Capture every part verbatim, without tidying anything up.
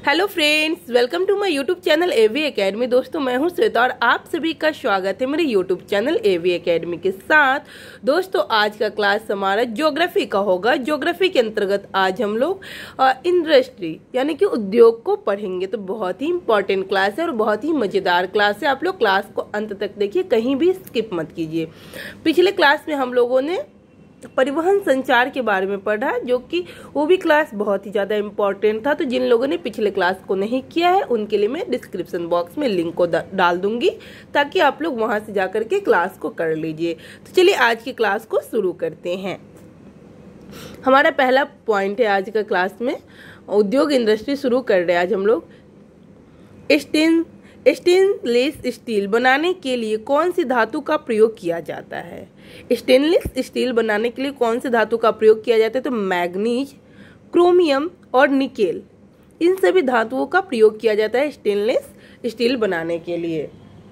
Hello friends, welcome to my YouTube channel AV academy. दोस्तों, मैं हूं श्वेता और आप सभी का स्वागत है मेरे यूट्यूब चैनल एवी एकेडमी के साथ। दोस्तों, आज का क्लास हमारा ज्योग्राफी का होगा। ज्योग्राफी के अंतर्गत आज हम लोग इंडस्ट्री यानी कि उद्योग को पढ़ेंगे। तो बहुत ही इंपॉर्टेंट क्लास है और बहुत ही मज़ेदार क्लास है। आप लोग क्लास को अंत तक देखिए, कहीं भी स्किप मत कीजिए। पिछले क्लास में हम लोगों ने परिवहन संचार के बारे में पढ़ा, जो कि वो भी क्लास बहुत ही ज़्यादा इम्पोर्टेंट था। तो जिन लोगों ने पिछले क्लास को नहीं किया है उनके लिए मैं डिस्क्रिप्शन बॉक्स में लिंक को डाल दूंगी, ताकि आप लोग वहां से जाकर के क्लास को कर लीजिए। तो चलिए आज की क्लास को शुरू करते हैं। हमारा पहला पॉइंट है आज का क्लास में, उद्योग इंडस्ट्री शुरू कर रहे हैं आज हम लोग। स्टेन स्टेनलेस स्टील बनाने के लिए कौन सी धातु का प्रयोग किया जाता है? स्टेनलेस स्टील बनाने के लिए कौन सी धातु का प्रयोग किया जाता है? तो मैग्नीज, क्रोमियम और निकेल, इन सभी धातुओं का प्रयोग किया जाता है स्टेनलेस स्टील बनाने के लिए।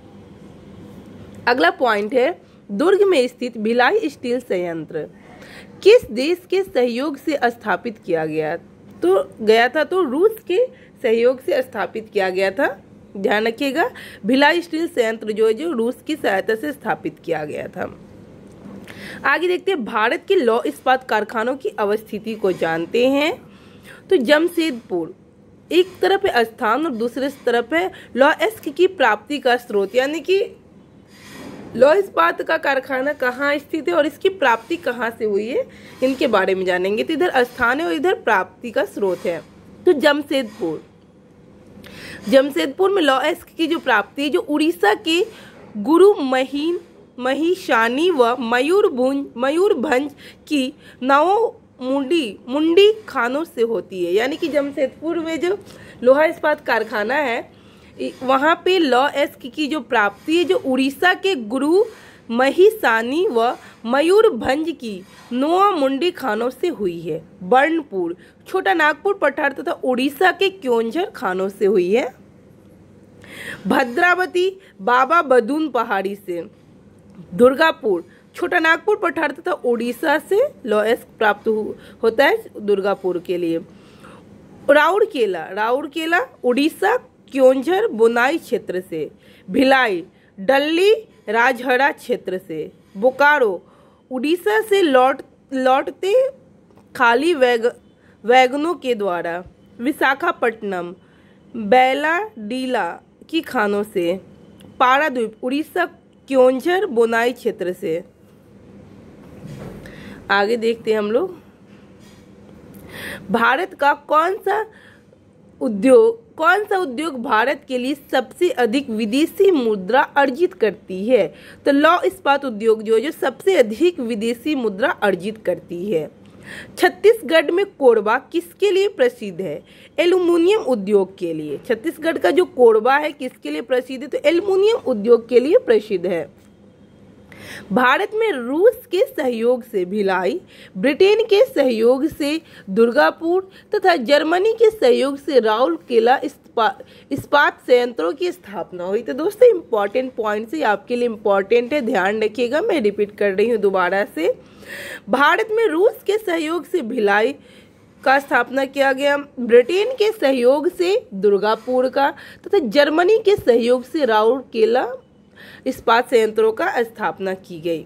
अगला पॉइंट है, दुर्ग में स्थित भिलाई स्टील संयंत्र किस देश के सहयोग से स्थापित किया गया तो गया था? तो रूस के सहयोग से स्थापित किया गया था। ध्यान रखिएगा, भिलाई स्टील संयंत्र जो है जो रूस की सहायता से स्थापित किया गया था। आगे देखते हैं, भारत के लौह इस्पात कारखानों की अवस्थिति को जानते हैं। तो जमशेदपुर एक तरफ है स्थान और दूसरे तरफ है लौह इस्पात की प्राप्ति का स्रोत, यानी कि लौह इस्पात का कारखाना कहाँ स्थित है और इसकी प्राप्ति कहाँ से हुई है, इनके बारे में जानेंगे। तो इधर स्थान है और इधर प्राप्ति का स्रोत है। तो जमशेदपुर जमशेदपुर में लौह इस्पात की जो प्राप्ति है, जो उड़ीसा के गुरु महीन महिषानी व मयूरभंज मयूरभंज की नौ मुंडी मुंडी खानों से होती है। यानी कि जमशेदपुर में जो लोहा इस्पात कारखाना है, वहाँ पे लौह इस्पात की जो प्राप्ति है, जो उड़ीसा के गुरु महिषानी व मयूरभंज की नौ मुंडी खानों से हुई है। बर्नपुर छोटा नागपुर पठार तथा उड़ीसा के क्योंझर खानों से हुई है। भद्रावती बाबा बदून पहाड़ी से। दुर्गापुर छोटा नागपुर पठार तथा उड़ीसा से लौह इस्पात प्राप्त होता है दुर्गापुर के लिए। राउरकेला राउरकेला उड़ीसा क्योंझर बुनाई क्षेत्र से। भिलाई डल्ली राजहरा क्षेत्र से। बोकारो उड़ीसा से लौट लौटते खाली वैग वैगनों के द्वारा। विशाखापट्टनम बैलाडीला की खानों से। पारादीप उड़ीसा क्योंझर बुनाई क्षेत्र से। आगे देखते हैं हम लोग, भारत का कौन सा उद्योग कौन सा उद्योग भारत के लिए सबसे अधिक विदेशी मुद्रा अर्जित करती है? तो लौह इस्पात उद्योग जो है जो सबसे अधिक विदेशी मुद्रा अर्जित करती है। छत्तीसगढ़ में कोरबा किसके लिए प्रसिद्ध है? एल्युमिनियम उद्योग के लिए। छत्तीसगढ़ का जो कोरबा है किसके लिए प्रसिद्ध है? तो एल्युमिनियम उद्योग के लिए प्रसिद्ध है। भारत में रूस के सहयोग से भिलाई, ब्रिटेन के सहयोग से दुर्गापुर तथा जर्मनी के सहयोग से राउरकेला इस्पात संयंत्रों की स्थापना हुई। तो दोस्तों, इंपॉर्टेंट पॉइंट्स है, आपके लिए इंपॉर्टेंट है, ध्यान रखिएगा। मैं रिपीट कर रही हूँ दोबारा से। भारत में रूस के सहयोग से भिलाई का स्थापना किया गया, ब्रिटेन के सहयोग से दुर्गापुर का तथा जर्मनी के सहयोग से राउरकेला इस्पात संयंत्रों का स्थापना की गई।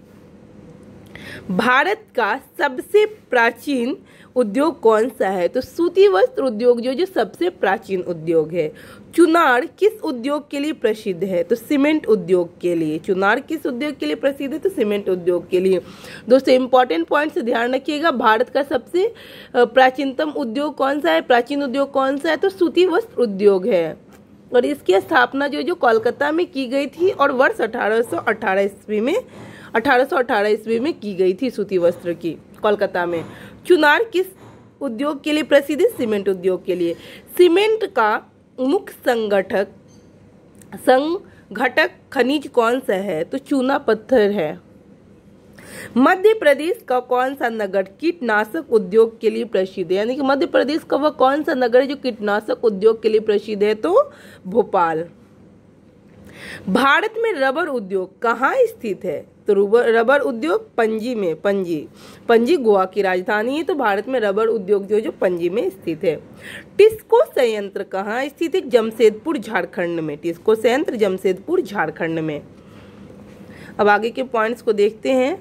भारत का सबसे प्राचीन उद्योग कौन सा है? तो सूती वस्त्र उद्योग जो जो सबसे प्राचीन उद्योग है। चुनार किस उद्योग के लिए प्रसिद्ध है? तो सीमेंट उद्योग के लिए। चुनार किस उद्योग के लिए प्रसिद्ध है? तो सीमेंट उद्योग के लिए। दोस्तों, इंपॉर्टेंट पॉइंट से ध्यान रखिएगा। भारत का सबसे प्राचीनतम उद्योग कौन सा है, प्राचीन उद्योग कौन सा है? तो सूती वस्त्र उद्योग है। और इसकी स्थापना जो जो कोलकाता में की गई थी और वर्ष अठारह सौ अठारह ईस्वी में अठारह सौ अठारह ईस्वी में की गई थी सूती वस्त्र की, कोलकाता में। चुनार किस उद्योग के लिए प्रसिद्ध है? सीमेंट उद्योग के लिए। सीमेंट का मुख्य संगठक संघटक खनिज कौन सा है? तो चूना पत्थर है। मध्य प्रदेश का कौन सा नगर कीटनाशक उद्योग के लिए प्रसिद्ध है? यानी कि मध्य प्रदेश का वह कौन सा नगर है जो कीटनाशक उद्योग के लिए प्रसिद्ध है? तो भोपाल। भारत में रबर उद्योग कहाँ स्थित है? तो रबर रबर उद्योग पणजी में, पणजी पणजी गोवा की राजधानी है। तो भारत में रबर उद्योग जो जो पणजी में स्थित है। टिस्को संयंत्र कहाँ स्थित है? जमशेदपुर झारखंड में। टिस्को संयंत्र जमशेदपुर झारखंड में। अब आगे के पॉइंट्स को देखते हैं।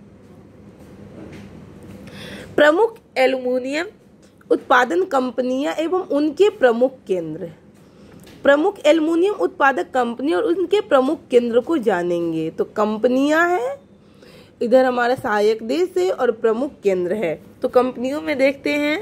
प्रमुख एल्युमिनियम उत्पादन कंपनियां एवं उनके प्रमुख केंद्र। प्रमुख एल्युमिनियम उत्पादक कंपनी और उनके प्रमुख केंद्र को जानेंगे। तो कंपनियां हैं, इधर हमारा सहायक देश है और प्रमुख केंद्र है। तो कंपनियों में देखते हैं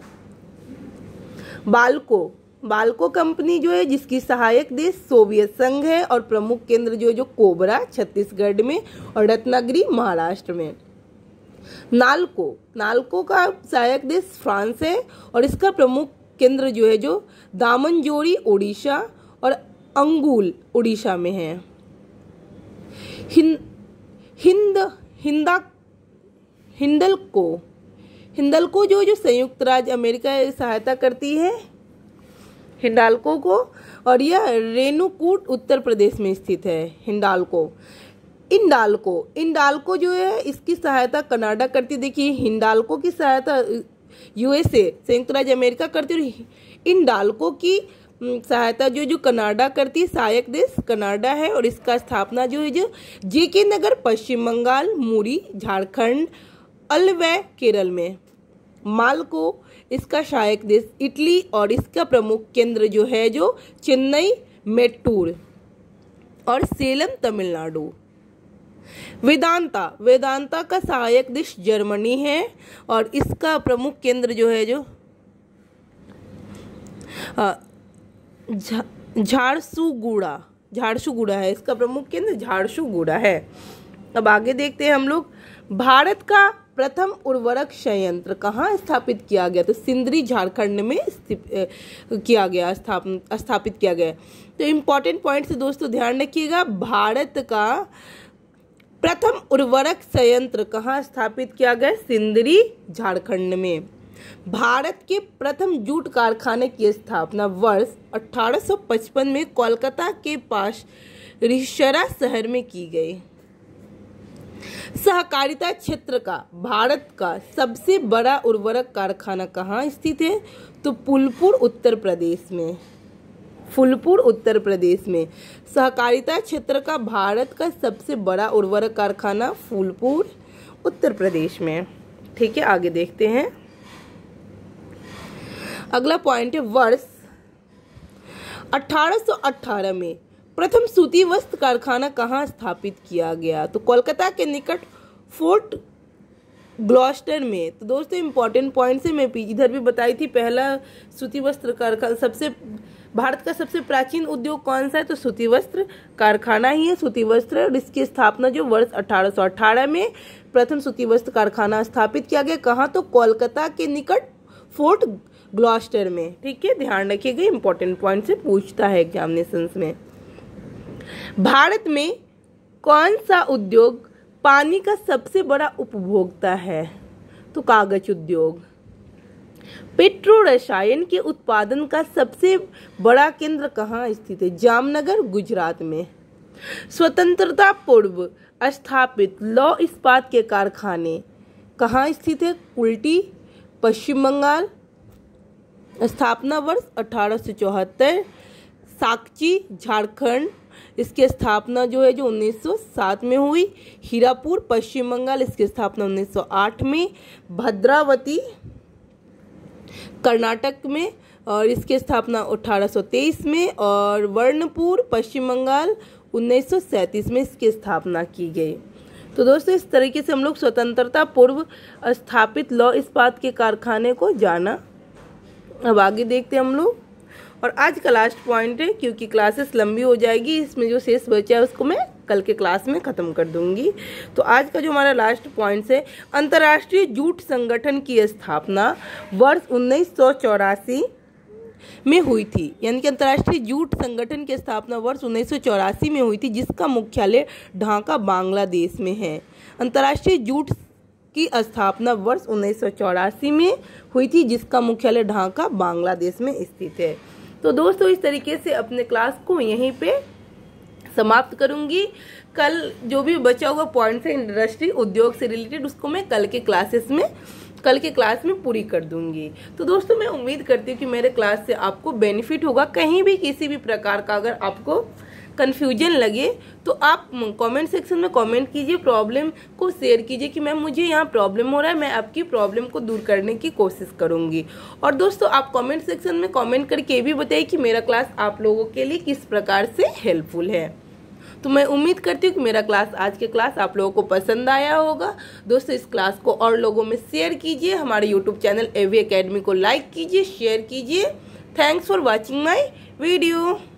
बाल्को बाल्को कंपनी जो है जिसकी सहायक देश सोवियत संघ है और प्रमुख केंद्र जो है जो कोबरा छत्तीसगढ़ में और रत्नागिरी महाराष्ट्र में। नाल्को नाल्को का सहायक देश फ्रांस है और इसका प्रमुख केंद्र जो है जो दामनजोड़ी उड़ीसा और अंगुल उड़ीसा में है। हिंद हिंद हिंदा हिंदल्को हिंदल्को जो जो संयुक्त राज्य अमेरिका सहायता करती है हिंडाल्को को, और यह रेणुकूट उत्तर प्रदेश में स्थित है। हिंडाल्को इंडाल्को इंडाल्को जो है इसकी सहायता कनाडा करती। देखिए हिंडाल्को की सहायता यूएसए संयुक्त राज्य अमेरिका करती है और इंडाल्को की सहायता जो जो कनाडा करती है, सहायक देश कनाडा है और इसका स्थापना जो है जो जेके नगर पश्चिम बंगाल, मुरी झारखंड, अलवै केरल में। माल्को इसका सहायक देश इटली और इसका प्रमुख केंद्र जो है जो चेन्नई, मेट्टूर और सेलम तमिलनाडु। वेदांता वेदांता का सहायक देश जर्मनी है और इसका प्रमुख केंद्र जो है जो झारसुगुड़ा झारसुगुड़ा है। इसका प्रमुख केंद्र झारसुगुड़ा है। अब आगे देखते हैं हम लोग। भारत का प्रथम उर्वरक संयंत्र कहाँ स्थापित किया गया? तो सिंदरी झारखंड में किया गया स्थापन स्थापित किया गया। तो इम्पोर्टेंट पॉइंट से दोस्तों ध्यान रखिएगा। भारत का प्रथम उर्वरक संयंत्र कहाँ स्थापित किया गया? सिंदरी झारखंड में। भारत के प्रथम जूट कारखाने की स्थापना वर्ष अठारह सौ पचपन में कोलकाता के पास रिशरा शहर में की गई। सहकारिता क्षेत्र का भारत का सबसे बड़ा उर्वरक कारखाना कहाँ स्थित है? तो फूलपुर उत्तर प्रदेश में। फूलपुर उत्तर प्रदेश में सहकारिता क्षेत्र का भारत का सबसे बड़ा उर्वरक कारखाना फूलपुर उत्तर प्रदेश में। ठीक है, आगे देखते हैं। अगला पॉइंट है वर्ष अठारह सौ अठारह में प्रथम सूती वस्त्र कारखाना कहाँ स्थापित किया गया? तो कोलकाता के निकट फोर्ट ग्लॉस्टर में। तो दोस्तों इंपॉर्टेंट पॉइंट से मैं इधर भी बताई थी, पहला सूती वस्त्र कारखाना सबसे भारत का सबसे प्राचीन उद्योग कौन सा है? तो सूती वस्त्र कारखाना ही है, सूती वस्त्र। और इसकी स्थापना जो वर्ष अठारह सौ अठारह में प्रथम सूती वस्त्र कारखाना स्थापित किया गया। कहाँ? तो कोलकाता के निकट फोर्ट ग्लॉस्टर में। ठीक है, ध्यान रखिएगा, इंपॉर्टेंट पॉइंट से पूछता है एग्जामिनेशंस में। भारत में कौन सा उद्योग पानी का सबसे बड़ा उपभोक्ता है? तो कागज उद्योग। पेट्रो रसायन के उत्पादन का सबसे बड़ा केंद्र कहाँ स्थित है? जामनगर गुजरात में। स्वतंत्रता पूर्व स्थापित लौह इस्पात के कारखाने कहाँ स्थित है? कुल्टी पश्चिम बंगाल। स्थापना वर्ष अठारह सौ चौहत्तर। साकची झारखंड, इसकी स्थापना जो है जो उन्नीस सौ सात में हुई। हीरापुर पश्चिम बंगाल, इसकी स्थापना उन्नीस सौ आठ में। भद्रावती कर्नाटक में और इसकी स्थापना अठारह सौ तेईस में। और वर्णपुर पश्चिम बंगाल उन्नीस सौ सैंतीस में इसकी स्थापना की गई। तो दोस्तों इस तरीके से हम लोग स्वतंत्रता पूर्व स्थापित लौह इस्पात के कारखाने को जाना। अब आगे देखते हैं हम लोग। और आज का लास्ट पॉइंट है, क्योंकि क्लासेस लंबी हो जाएगी, इसमें जो शेष बचा है उसको मैं कल के क्लास में ख़त्म कर दूंगी। तो आज का जो हमारा लास्ट पॉइंट है, अंतर्राष्ट्रीय जूट संगठन की स्थापना वर्ष उन्नीस सौ चौरासी में हुई थी। यानी कि अंतर्राष्ट्रीय जूट संगठन की स्थापना वर्ष उन्नीस सौ चौरासी में हुई थी, जिसका मुख्यालय ढाका बांग्लादेश में है। अंतर्राष्ट्रीय जूट की स्थापना वर्ष उन्नीस सौ चौरासी में हुई थी, जिसका मुख्यालय ढाका बांग्लादेश में स्थित है। तो दोस्तों इस तरीके से अपने क्लास को यहीं पे समाप्त करूंगी। कल जो भी बचा हुआ पॉइंट्स है इंडस्ट्री उद्योग से रिलेटेड, उसको मैं कल के क्लासेस में कल के क्लास में पूरी कर दूंगी। तो दोस्तों मैं उम्मीद करती हूँ कि मेरे क्लास से आपको बेनिफिट होगा। कहीं भी किसी भी प्रकार का अगर आपको कन्फ्यूजन लगे तो आप कमेंट सेक्शन में कमेंट कीजिए, प्रॉब्लम को शेयर कीजिए कि मैम मुझे यहाँ प्रॉब्लम हो रहा है, मैं आपकी प्रॉब्लम को दूर करने की कोशिश करूँगी। और दोस्तों आप कमेंट सेक्शन में कमेंट करके ये भी बताइए कि मेरा क्लास आप लोगों के लिए किस प्रकार से हेल्पफुल है। तो मैं उम्मीद करती हूँ कि मेरा क्लास आज के क्लास आप लोगों को पसंद आया होगा। दोस्तों इस क्लास को और लोगों में शेयर कीजिए, हमारे यूट्यूब चैनल एवी एकेडमी को लाइक कीजिए, शेयर कीजिए। Thanks for watching my video.